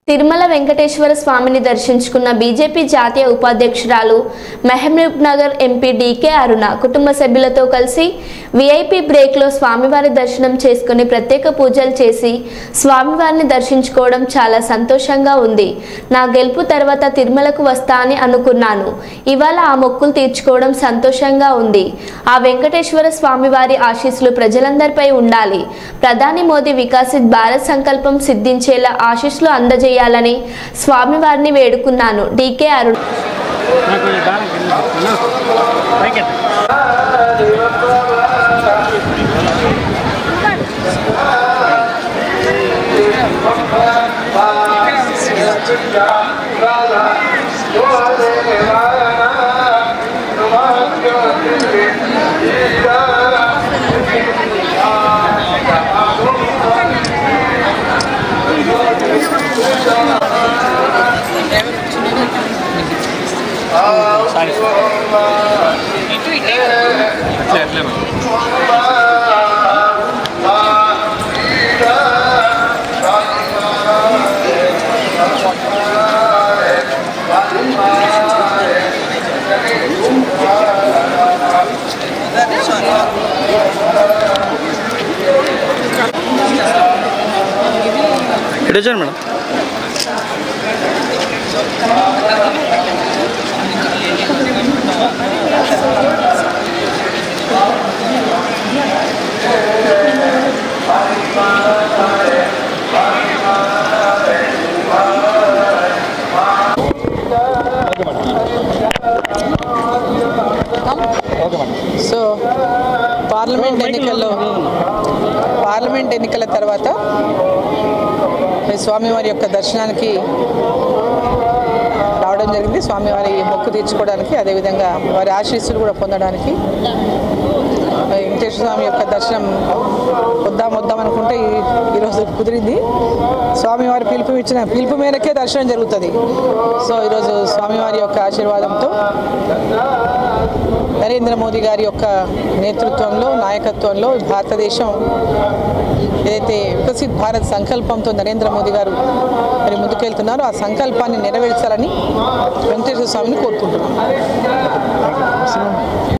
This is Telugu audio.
తిరుమల వెంకటేశ్వర స్వామిని దర్శించుకున్న బీజేపీ జాతీయ ఉపాధ్యక్షురాలు Mahabubnagar MP DK Aruna కుటుంబ సభ్యులతో కలిసి వీఐపీ బ్రేక్లో స్వామివారి దర్శనం చేసుకుని ప్రత్యేక పూజలు చేసి స్వామివారిని దర్శించుకోవడం చాలా సంతోషంగా ఉంది. నా గెలుపు తర్వాత తిరుమలకు వస్తా అని అనుకున్నాను. ఇవాళ ఆ మొక్కులు తీర్చుకోవడం సంతోషంగా ఉంది. ఆ వెంకటేశ్వర స్వామివారి ఆశీస్సులు ప్రజలందరిపై ఉండాలి. ప్రధాని మోదీ వికసిత్ భారత్ సంకల్పం సిద్ధించేలా ఆశీస్సులు అందజేయాలి ని స్వామివారిని వేడుకున్నాను. DK Aruna. Madam so parliament ఎన్నికల తర్వాత స్వామివారి యొక్క దర్శనానికి రావడం జరిగింది. స్వామివారి మొక్కు తీర్చుకోవడానికి, అదేవిధంగా వారి ఆశీస్సులు కూడా పొందడానికి. వెంకటేశ్వర స్వామి యొక్క దర్శనం వద్దాం అనుకుంటే ఈరోజు కుదిరింది. స్వామివారి పిలుపు మేరకే దర్శనం జరుగుతుంది. సో ఈరోజు స్వామివారి యొక్క ఆశీర్వాదంతో నరేంద్ర మోదీ గారి యొక్క నేతృత్వంలో, నాయకత్వంలో భారతదేశం ఏదైతే వికసిత్ భారత్ సంకల్పంతో నరేంద్ర మోదీ గారు మరి ముందుకెళ్తున్నారో ఆ సంకల్పాన్ని నెరవేర్చాలని వెంకటేశ్వర స్వామిని కోరుకుంటున్నాం.